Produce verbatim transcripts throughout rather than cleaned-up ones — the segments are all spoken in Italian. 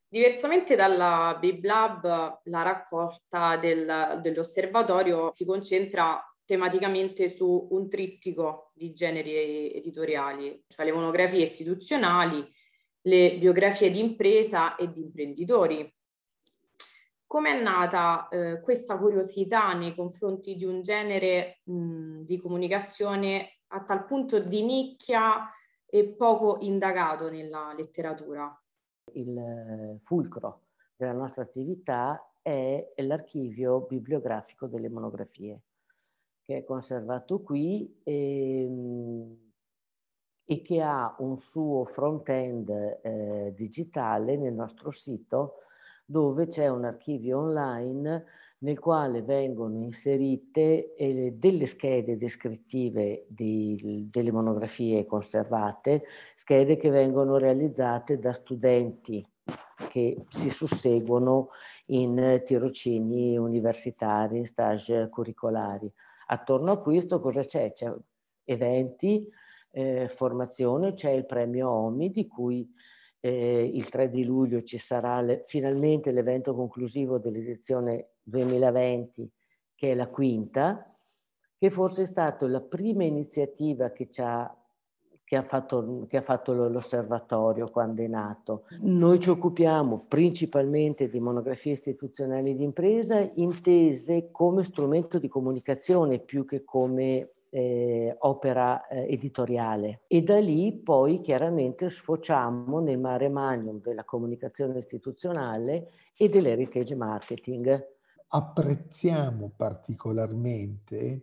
Diversamente dalla BibLab, la raccolta del- dell'osservatorio si concentra tematicamente su un trittico di generi editoriali, cioè le monografie istituzionali, le biografie di impresa e di imprenditori. Come è nata eh, questa curiosità nei confronti di un genere mh, di comunicazione a tal punto di nicchia e poco indagato nella letteratura? Il fulcro della nostra attività è l'archivio bibliografico delle monografie, che è conservato qui e, e che ha un suo front-end eh, digitale nel nostro sito, dove c'è un archivio online nel quale vengono inserite eh, delle schede descrittive di, delle monografie conservate, schede che vengono realizzate da studenti che si susseguono in tirocini universitari, stage curricolari. Attorno a questo cosa c'è? C'è eventi, eh, formazione, c'è il premio OMI di cui eh, il tre di luglio ci sarà le, finalmente l'evento conclusivo dell'edizione duemilaventi, che è la quinta, che forse è stata la prima iniziativa che, ci ha, che ha fatto, che ha fatto l'osservatorio quando è nato. Noi ci occupiamo principalmente di monografie istituzionali di impresa intese come strumento di comunicazione più che come eh, opera eh, editoriale, e da lì poi chiaramente sfociamo nel mare magnum della comunicazione istituzionale e dell'heritage marketing. Apprezziamo particolarmente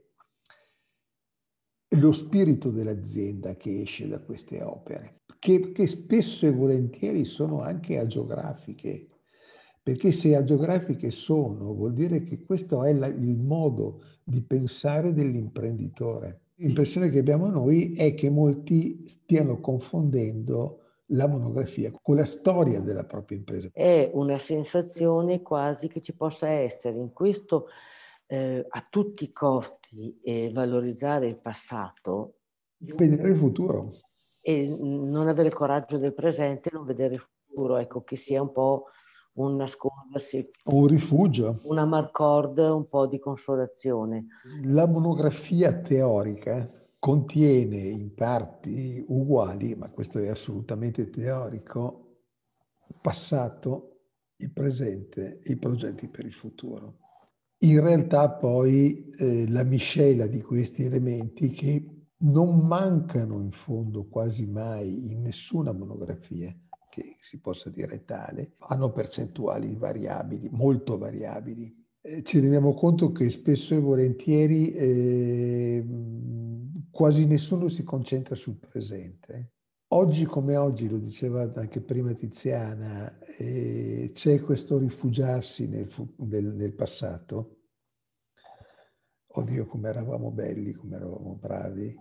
lo spirito dell'azienda che esce da queste opere, che, che spesso e volentieri sono anche agiografiche, perché se agiografiche sono, vuol dire che questo è la, il modo di pensare dell'imprenditore. L'impressione che abbiamo noi è che molti stiano confondendo la monografia con la storia della propria impresa. È una sensazione quasi che ci possa essere in questo eh, a tutti i costi eh, valorizzare il passato, Vedere il futuro. E non avere coraggio del presente, non vedere il futuro, ecco, che sia un po' un nascondersi, un rifugio, una marcord, un po' di consolazione. La monografia teorica contiene in parti uguali, ma questo è assolutamente teorico, il passato, il presente e i progetti per il futuro. In realtà poi eh, la miscela di questi elementi, che non mancano in fondo quasi mai in nessuna monografia che si possa dire tale, hanno percentuali variabili, molto variabili. Eh, ci rendiamo conto che spesso e volentieri eh, quasi nessuno si concentra sul presente. Oggi come oggi, lo diceva anche prima Tiziana, eh, c'è questo rifugiarsi nel, nel, nel passato. Oddio, come eravamo belli, come eravamo bravi.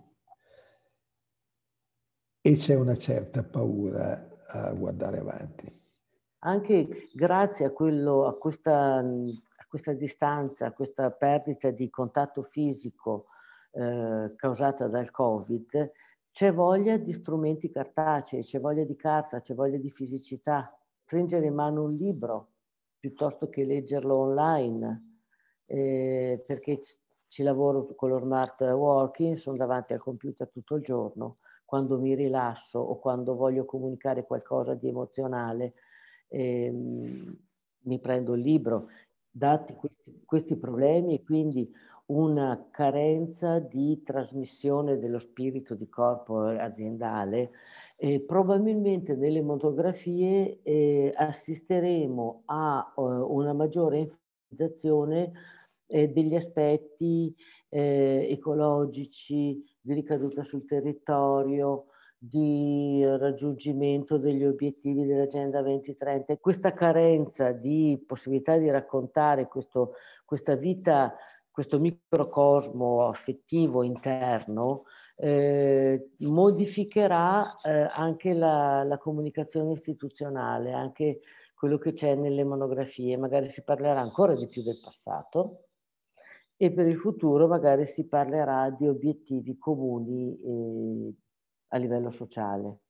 E c'è una certa paura a guardare avanti. Anche grazie a, quello, a, questa, a questa distanza, a questa perdita di contatto fisico eh, causata dal Covid, c'è voglia di strumenti cartacei, c'è voglia di carta, c'è voglia di fisicità. Stringere in mano un libro piuttosto che leggerlo online, eh, perché ci lavoro con lo smart working, sono davanti al computer tutto il giorno. Quando mi rilasso o quando voglio comunicare qualcosa di emozionale, eh, mi prendo il libro. Dati questi, questi problemi e quindi una carenza di trasmissione dello spirito di corpo aziendale, eh, probabilmente nelle monografie eh, assisteremo a uh, una maggiore enfatizzazione eh, degli aspetti eh, ecologici, di ricaduta sul territorio, di raggiungimento degli obiettivi dell'Agenda duemilatrenta. Questa carenza di possibilità di raccontare questo, questa vita, questo microcosmo affettivo interno, eh, modificherà eh, anche la, la comunicazione istituzionale, anche quello che c'è nelle monografie. Magari si parlerà ancora di più del passato e per il futuro magari si parlerà di obiettivi comuni eh, a livello sociale.